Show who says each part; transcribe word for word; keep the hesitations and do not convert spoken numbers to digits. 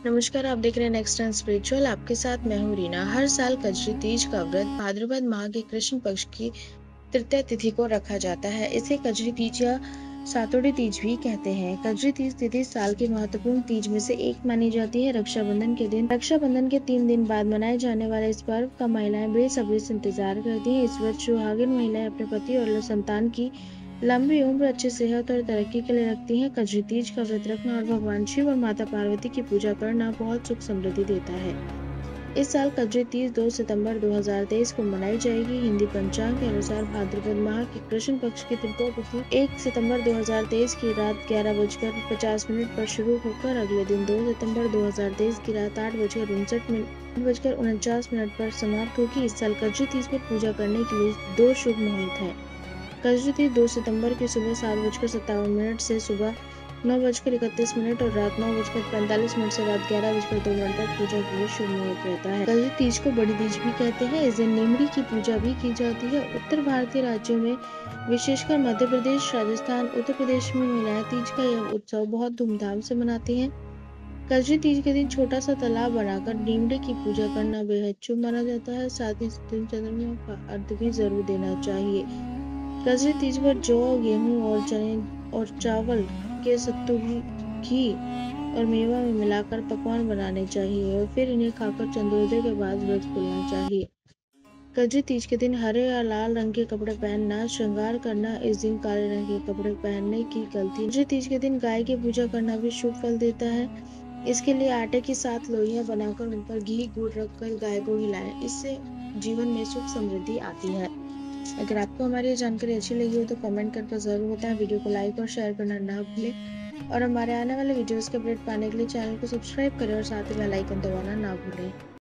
Speaker 1: नमस्कार, आप देख रहे हैं नेक्स्ट टाइम स्पिरिचुअल। आपके साथ मैं हूँ रीना। हर साल कजरी तीज का व्रत भाद्रपद माह के कृष्ण पक्ष की तृतीया तिथि को रखा जाता है। इसे कजरी तीज या सातोड़ी तीज भी कहते हैं। कजरी तीज तिथि साल की महत्वपूर्ण तीज में से एक मानी जाती है। रक्षाबंधन के दिन रक्षाबंधन के तीन दिन बाद मनाए जाने वाले इस पर्व का महिलाएं बेसब्री से इंतजार करती हैं। इस वर्ष सुहागिन महिलाएं अपने पति और संतान की लंबी उम्र, अच्छी सेहत और तरक्की के लिए रखती हैं। कजरी तीज का व्रत रखना और भगवान शिव और माता पार्वती की पूजा करना बहुत सुख समृद्धि देता है। इस साल कजरी तीज दो सितंबर दो हज़ार तेईस को मनाई जाएगी। हिंदी पंचांग के अनुसार भाद्रपद माह की कृष्ण पक्ष की तृतीया तिथि एक सितंबर दो हज़ार तेईस की रात ग्यारह बजकर पचास मिनट पर शुरू होकर अगले दिन दो सितंबर दो हज़ार तेईस की रात आठ बजकर उनसठ मिनट बजकर उनचास मिनट पर समाप्त होगी। इस साल कजरी तीज में पूजा करने के लिए दो शुभ मुहूर्त हैं। कजरी तीज दो सितंबर की सुबह सात बजकर सत्तावन मिनट से सुबह नौ बजकर इकतीस मिनट और रात नौ बजकर पैंतालीस मिनट से रात ग्यारह बजकर दो मिनट तक पूजा के लिए शुभ मुहूर्त रहता है। कजरी तीज को बड़ी तीज भी कहते हैं। इस दिन नीमड़ी की पूजा भी की जाती है। उत्तर भारतीय राज्यों में विशेषकर मध्य प्रदेश, राजस्थान, उत्तर प्रदेश में महिलाएं तीज का यह उत्सव बहुत धूमधाम से मनाती हैं। कजरी तीज के दिन छोटा सा तालाब बनाकर नीमड़ी की पूजा करना बेहद शुभ माना जाता है। साथ ही इस दिन चंद्रमा का अर्घ भी जरूर देना चाहिए। कजरी तीज पर जौ, गेहूं और चने और चावल के सत्तू, घी और मेवा में मिलाकर पकवान बनाने चाहिए और फिर इन्हें खाकर चंद्रोदय के बाद व्रत खोलना चाहिए। कजरी तीज के दिन हरे या लाल रंग के कपड़े पहनना, श्रृंगार करना। इस दिन काले रंग के कपड़े पहनने की गलती। कजरी तीज के दिन गाय की पूजा करना भी शुभ फल देता है। इसके लिए आटे की सात लोइयां बनाकर उन पर घी गुड़ रखकर गाय को खिलाएं। इससे जीवन में सुख समृद्धि आती है। अगर आपको हमारी ये जानकारी अच्छी लगी हो तो कमेंट करके जरूर बताएं। वीडियो को लाइक और शेयर करना ना भूलें और हमारे आने वाले वीडियोस के अपडेट पाने के लिए चैनल को सब्सक्राइब करें और साथ ही बेल आइकन दबाना ना भूलें।